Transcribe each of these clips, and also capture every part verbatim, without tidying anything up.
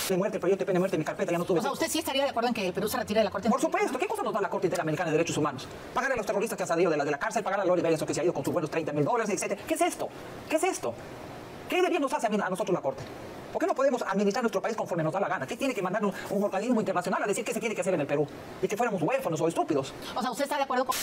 de muerte, proyecto de pena de muerte en mi carpeta, ya no tuve. O sea, ¿usted sí estaría de acuerdo en que el Perú se retire de la Corte? Por supuesto. ¿Qué cosa nos da la Corte Interamericana de Derechos Humanos? Pagar a los terroristas que han salido de la, de la cárcel, pagar a Lori Bello que se ha ido con sus buenos treinta mil dólares, etcétera. ¿Qué es esto? ¿Qué es esto? ¿Qué de bien nos hace a, a nosotros la Corte? ¿Por qué no podemos administrar nuestro país conforme nos da la gana? ¿Qué tiene que mandar un, un organismo internacional a decir qué se tiene que hacer en el Perú? Y que fuéramos huérfanos o estúpidos. O sea, ¿usted está de acuerdo con...?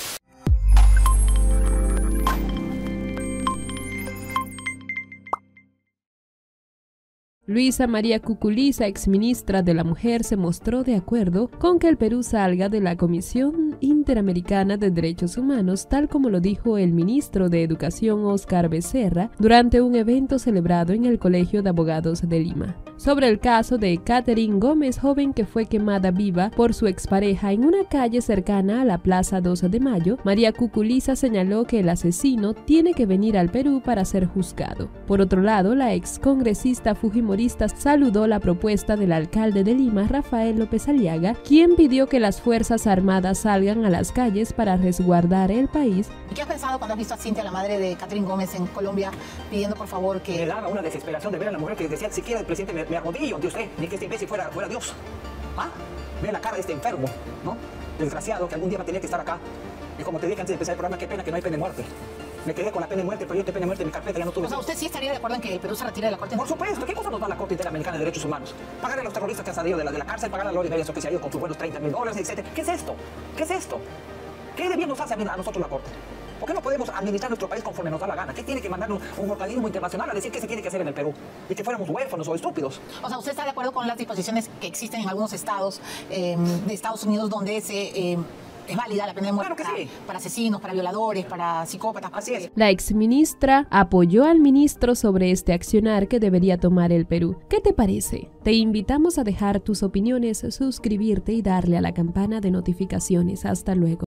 Luisa María Cuculiza, exministra de la Mujer, se mostró de acuerdo con que el Perú salga de la Comisión Interamericana de Derechos Humanos, tal como lo dijo el ministro de Educación Óscar Becerra durante un evento celebrado en el Colegio de Abogados de Lima. Sobre el caso de Catherine Gómez, joven que fue quemada viva por su expareja en una calle cercana a la Plaza dos de Mayo, María Cuculiza señaló que el asesino tiene que venir al Perú para ser juzgado. Por otro lado, la excongresista fujimorista saludó la propuesta del alcalde de Lima, Rafael López Aliaga, quien pidió que las Fuerzas Armadas salgan a las calles para resguardar el país. ¿Qué has pensado cuando has visto a Cintia, la madre de Catherine Gómez, en Colombia, pidiendo por favor que... Me daba una desesperación de ver a la mujer que decía, siquiera el presidente me, me arrodillo ante usted, ni que este imbécil fuera, fuera Dios. ¿Ah? Ve la cara de este enfermo, ¿no? Desgraciado, que algún día va a tener que estar acá. Y como te dije antes de empezar el programa, qué pena que no hay pena de muerte. Me quedé con la pena de muerte, el proyecto de pena de muerte en mi carpeta, ya no tuve. O sea, ¿usted sí estaría de acuerdo en que el Perú se retire de la Corte? Por supuesto. ¿Qué cosa nos da la Corte Interamericana de Derechos Humanos? Pagar a los terroristas que han salido de la, de la cárcel, pagar a Lori Bello que se ha ido con sus buenos treinta mil dólares, etcétera. ¿Qué es esto? ¿Qué es esto? ¿Qué de bien nos hace a, a nosotros la Corte? ¿Por qué no podemos administrar nuestro país conforme nos da la gana? ¿Qué tiene que mandar un, un organismo internacional a decir qué se tiene que hacer en el Perú? Y que fuéramos huérfanos o estúpidos. O sea, ¿usted está de acuerdo con las disposiciones que existen en algunos estados eh, de Estados Unidos donde se... Eh, es válida la pena de muerte? Claro que sí. para, para asesinos, para violadores, para psicópatas? Así es. La exministra apoyó al ministro sobre este accionar que debería tomar el Perú. ¿Qué te parece? Te invitamos a dejar tus opiniones, suscribirte y darle a la campana de notificaciones. Hasta luego.